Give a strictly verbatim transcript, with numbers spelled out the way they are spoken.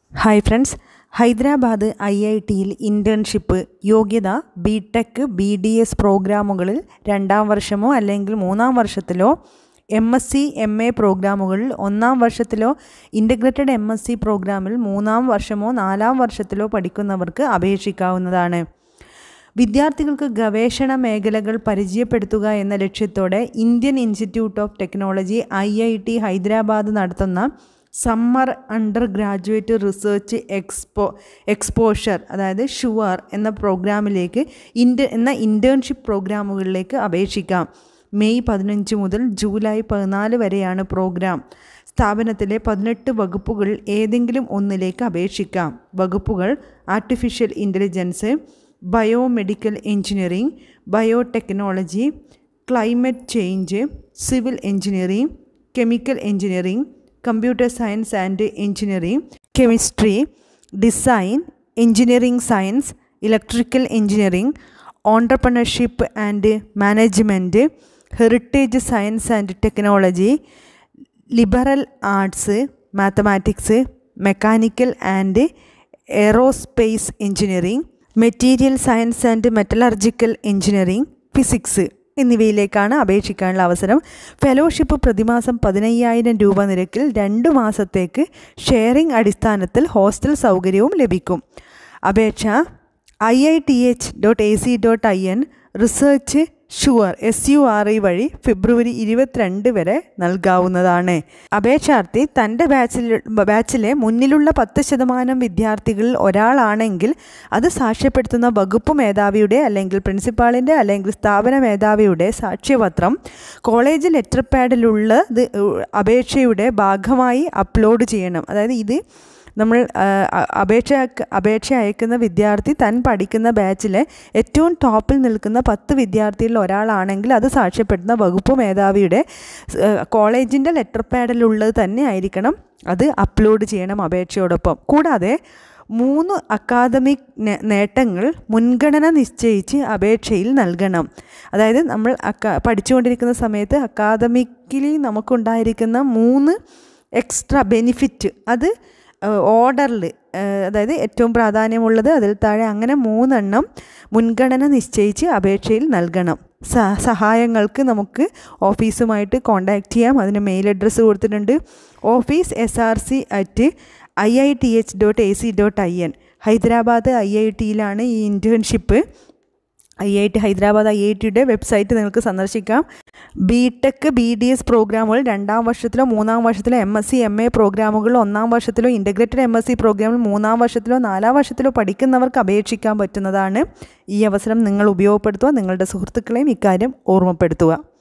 Hi friends, Hyderabad I I ടിയിൽ internship യോഗ്യത B tech B D S പ്രോഗ്രാമുകളിൽ രണ്ടാം വർഷമോ അല്ലെങ്കിൽ മൂന്നാം വർഷത്തിലോ, M S C M A പ്രോഗ്രാമുകളിൽ ഒന്നാം വർഷത്തിലോ, ഇൻ്റഗ്രേറ്റഡ് എം എസ് സി പ്രോഗ്രാമിൽ മൂന്നാം വർഷമോ നാലാം വർഷത്തിലോ പഠിക്കുന്നവർക്ക് അപേക്ഷിക്കാവുന്നതാണ്. വിദ്യാർത്ഥികൾക്ക് ഗവേഷണ മേഖലകൾ പരിചയപ്പെടുത്തുക എന്ന ലക്ഷ്യത്തോടെ Indian Institute of Technology I I T Hyderabad നടത്തുന്ന summer undergraduate research expo exposure അതായത് ഷുവർ എന്ന പ്രോഗ്രാമിലേക്ക് ഇൻ്റ എന്ന ഇൻറ്റേൺഷിപ്പ് പ്രോഗ്രാമുകളിലേക്ക് അപേക്ഷിക്കാം. മെയ് പതിനഞ്ച് മുതൽ ജൂലൈ പതിനാല് വരെയാണ് പ്രോഗ്രാം. സ്ഥാപനത്തിലെ പതിനെട്ട് വകുപ്പുകളിൽ ഏതെങ്കിലും ഒന്നിലേക്ക് അപേക്ഷിക്കാം. വകുപ്പുകൾ artificial intelligence, biomedical engineering, biotechnology, climate change, civil engineering, chemical engineering, computer science and engineering, chemistry, design, engineering science, electrical engineering, entrepreneurship and management, heritage science and technology, liberal arts, mathematics, mechanical and aerospace engineering, material science and metallurgical engineering, physics എന്നിവയിലേക്കാണ് അപേക്ഷിക്കാനുള്ള അവസരം. Fellowship പ്രതിമാസം പതിനയ്യായിരം രൂപ നിരക്കിൽ രണ്ട് മാസത്തേക്ക് sharing അടിസ്ഥാനത്തിൽ ഹോസ്റ്റൽ സൗകര്യവും ലഭിക്കും. അപേക്ഷ I I T H dot A C dot I N research SURE S U R E വഴി ഫെബ്രുവരി ഇരുപത്തിരണ്ട് വരെ നൽകാവുന്നതാണ്. അപേക്ഷാർത്ഥി തൻ്റെ ബാച്ചിൽ ബാച്ചിലെ മുന്നിലുള്ള പത്ത് ശതമാനം വിദ്യാർത്ഥികളിൽ ഒരാളാണെങ്കിൽ അത് സാക്ഷ്യപ്പെടുത്തുന്ന വകുപ്പ് മേധാവിയുടെ അല്ലെങ്കിൽ പ്രിൻസിപ്പാളിൻ്റെ അല്ലെങ്കിൽ സ്ഥാപന മേധാവിയുടെ സാക്ഷ്യപത്രം കോളേജ് ലെറ്റർ പാഡിലുള്ളത് അപേക്ഷയുടെ ഭാഗമായി അപ്ലോഡ് ചെയ്യണം. അതായത് ഇത് നമ്മൾ അപേക്ഷ അപേക്ഷ അയക്കുന്ന വിദ്യാർത്ഥി താൻ പഠിക്കുന്ന ബാച്ചിലെ ഏറ്റവും ടോപ്പിൽ നിൽക്കുന്ന പത്ത് വിദ്യാർത്ഥികളിൽ ഒരാളാണെങ്കിൽ അത് സാക്ഷ്യപ്പെടുന്ന വകുപ്പ് മേധാവിയുടെ കോളേജിൻ്റെ ലെറ്റർ പാഡിലുള്ളത് തന്നെ ആയിരിക്കണം അത് അപ്ലോഡ് ചെയ്യണം അപേക്ഷയോടൊപ്പം. കൂടാതെ മൂന്ന് അക്കാദമിക് നേട്ടങ്ങൾ മുൻഗണന നിശ്ചയിച്ച് അപേക്ഷയിൽ നൽകണം. അതായത് നമ്മൾ അക്കാ പഠിച്ചുകൊണ്ടിരിക്കുന്ന സമയത്ത് അക്കാദമിക്കലി നമുക്കുണ്ടായിരിക്കുന്ന മൂന്ന് എക്സ്ട്രാ ബെനിഫിറ്റ് അത് ഓർഡറിൽ, അതായത് ഏറ്റവും പ്രാധാന്യമുള്ളത് അതിൽ താഴെ, അങ്ങനെ മൂന്നെണ്ണം മുൻഗണന നിശ്ചയിച്ച് അപേക്ഷയിൽ നൽകണം. സ സഹായങ്ങൾക്ക് നമുക്ക് ഓഫീസുമായിട്ട് കോൺടാക്റ്റ് ചെയ്യാം. അതിന് മെയിൽ അഡ്രസ്സ് കൊടുത്തിട്ടുണ്ട്. Office S R C at I I T H dot A C dot I N. Hyderabad I I ടിയിലാണ് ഈ internship. I I T Hyderabad I I ടിയുടെ വെബ്സൈറ്റ് നിങ്ങൾക്ക് സന്ദർശിക്കാം. B tech B D S പ്രോഗ്രാമുകൾ രണ്ടാം വർഷത്തിലോ മൂന്നാം വർഷത്തിലോ, M S C M A പ്രോഗ്രാമുകൾ ഒന്നാം വർഷത്തിലോ, ഇൻ്റഗ്രേറ്റഡ് എം എസ് സി പ്രോഗ്രാമിൽ മൂന്നാം വർഷത്തിലോ നാലാം വർഷത്തിലോ പഠിക്കുന്നവർക്ക് അപേക്ഷിക്കാൻ പറ്റുന്നതാണ്. ഈ അവസരം നിങ്ങൾ ഉപയോഗപ്പെടുത്തുക. നിങ്ങളുടെ സുഹൃത്തുക്കളെയും ഇക്കാര്യം ഓർമ്മപ്പെടുത്തുക.